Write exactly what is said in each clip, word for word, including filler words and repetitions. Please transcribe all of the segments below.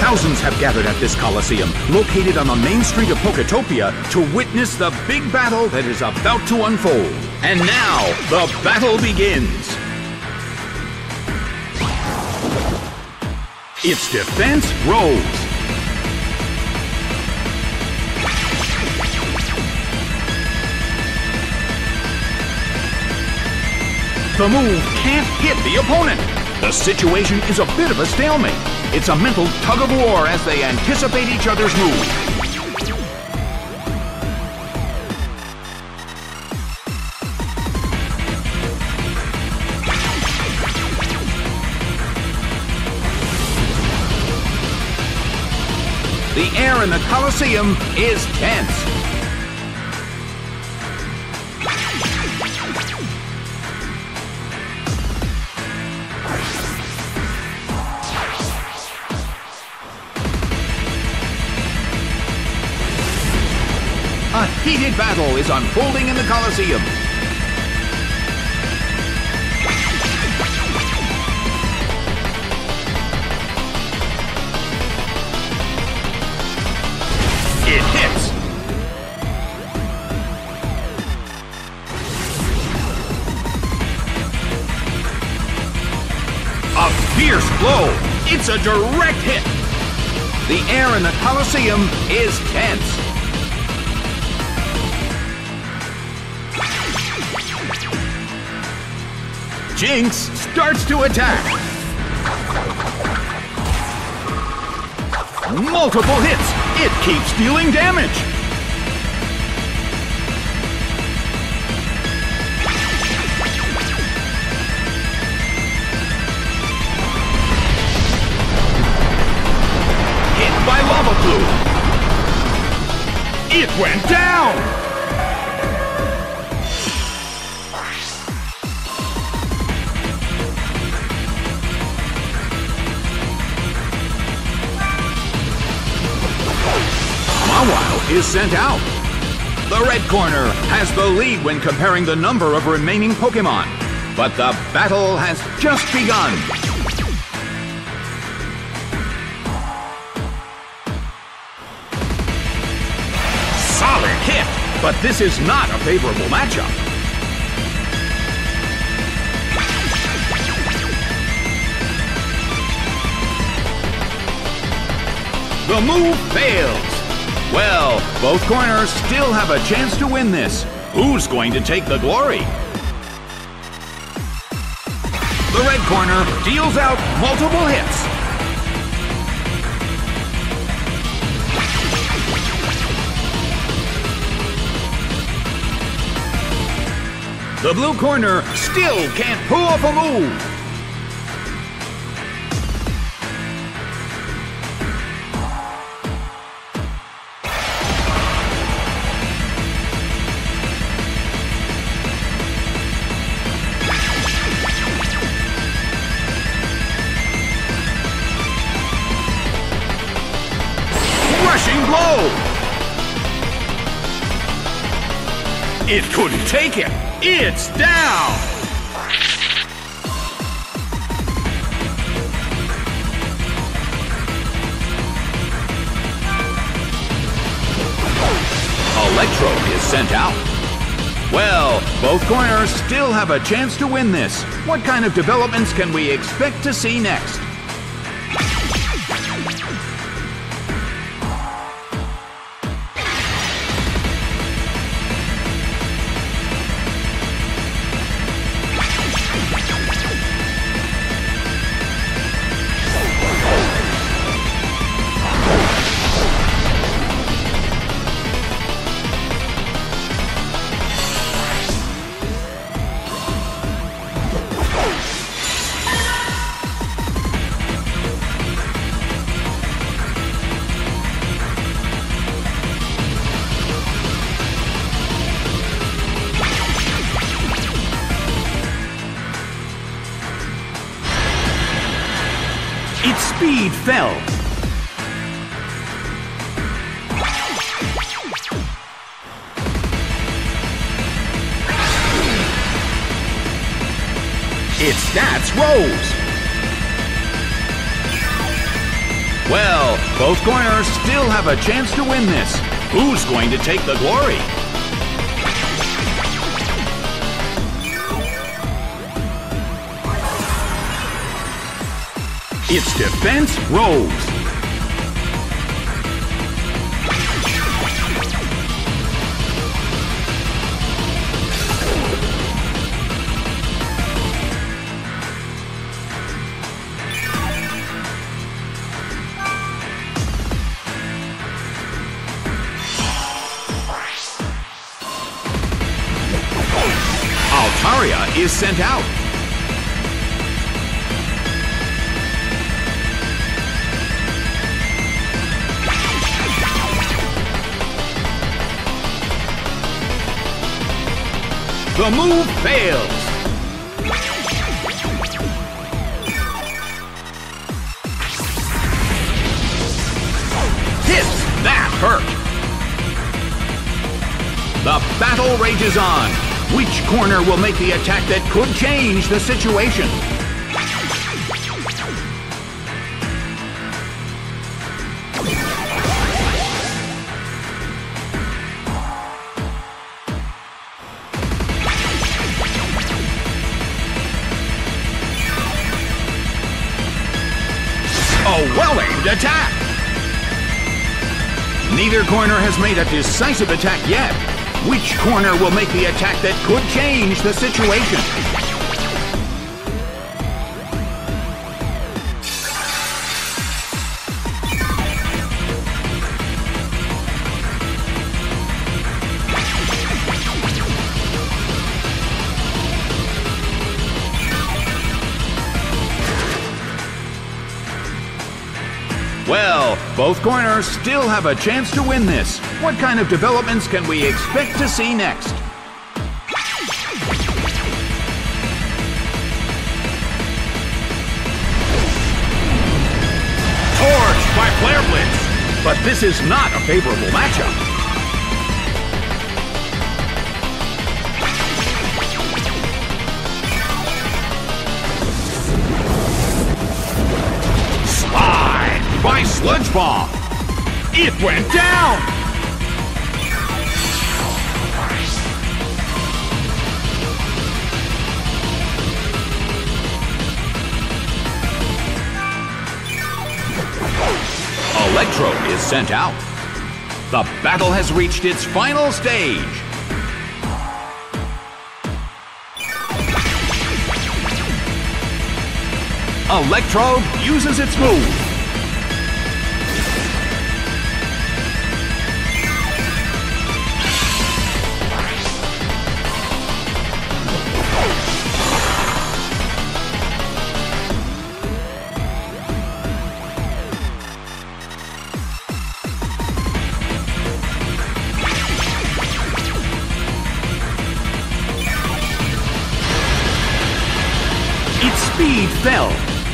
Thousands have gathered at this Coliseum, located on the main street of Poketopia, to witness the big battle that is about to unfold. And now, the battle begins! It's Defense Rose. The move can't hit the opponent. The situation is a bit of a stalemate. It's a mental tug of war as they anticipate each other's move. The air in the Coliseum is tense. A heated battle is unfolding in the Coliseum. It hits. A fierce blow. It's a direct hit. The air in the Coliseum is tense. Jinx starts to attack. Multiple hits. It keeps dealing damage. Hit by lava plume. It went down. Mawile is sent out. The red corner has the lead when comparing the number of remaining Pokémon, but the battle has just begun. Solid hit, but this is not a favorable matchup. The move fails. Well, both corners still have a chance to win this. Who's going to take the glory? The red corner deals out multiple hits. The blue corner still can't pull off a move. Crushing blow! It couldn't take it. It's down! Electrode is sent out. Well, both corners still have a chance to win this. What kind of developments can we expect to see next? Its speed fell. Its stats rose. Well, both corners still have a chance to win this. Who's going to take the glory? It's defense Rose. Altaria is sent out. The move fails. Hits! That hurt. The battle rages on. Which corner will make the attack that could change the situation? A well-aimed attack! Neither corner has made a decisive attack yet. Which corner will make the attack that could change the situation? Well, both corners still have a chance to win this. What kind of developments can we expect to see next? Torched by Flare Blitz, but this is not a favorable matchup. By Sludge Bomb. It went down! Electro is sent out. The battle has reached its final stage. Electro uses its move. Its speed fell.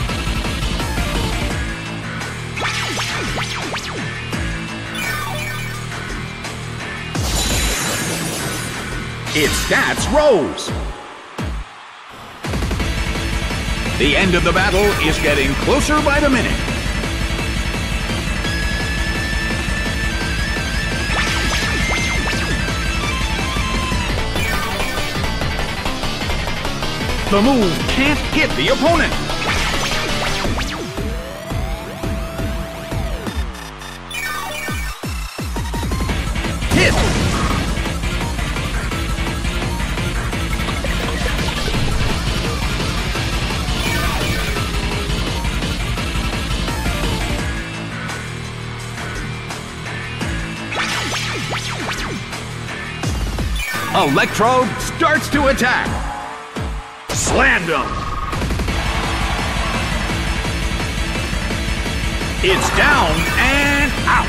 Its stats rose. The end of the battle is getting closer by the minute. The move can't hit the opponent. Hit! Electro starts to attack. Slammed him. It's down and out.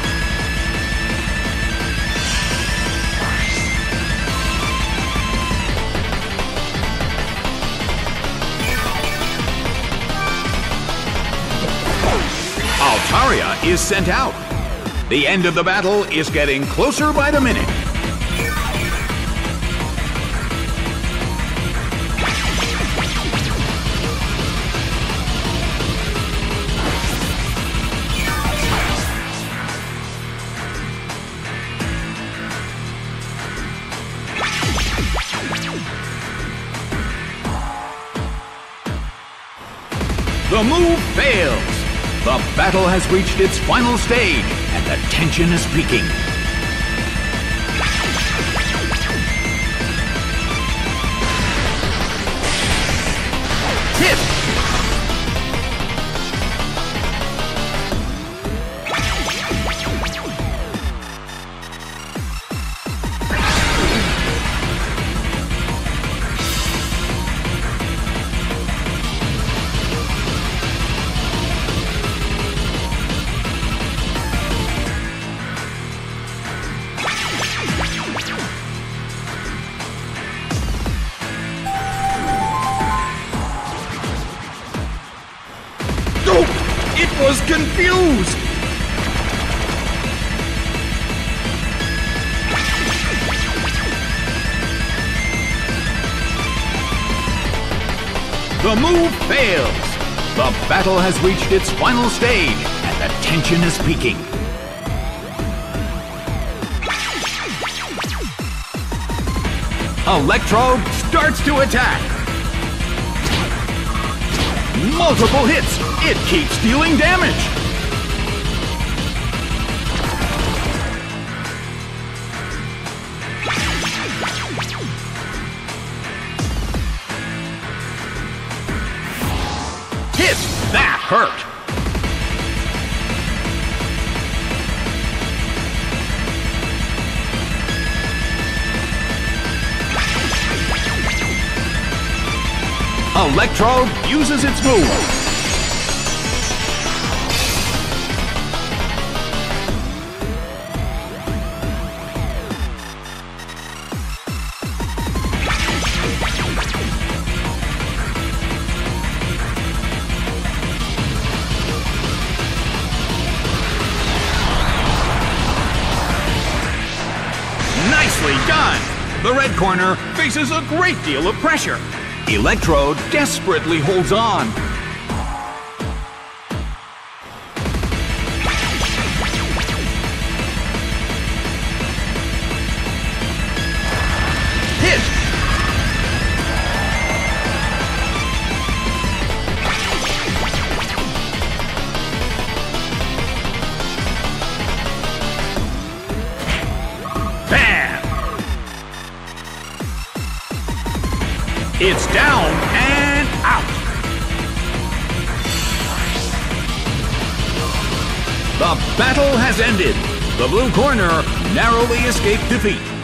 Altaria is sent out. The end of the battle is getting closer by the minute. The move fails. The battle has reached its final stage, and the tension is peaking. Hit! It was confused! The move fails. The battle has reached its final stage, and the tension is peaking. Electrode starts to attack. Multiple hits. It keeps dealing damage. Hit! That hurt. Electrode uses its move. Nicely done! The red corner faces a great deal of pressure. Electrode desperately holds on. Hit! Bam! It's down and out. The battle has ended. The blue corner narrowly escaped defeat.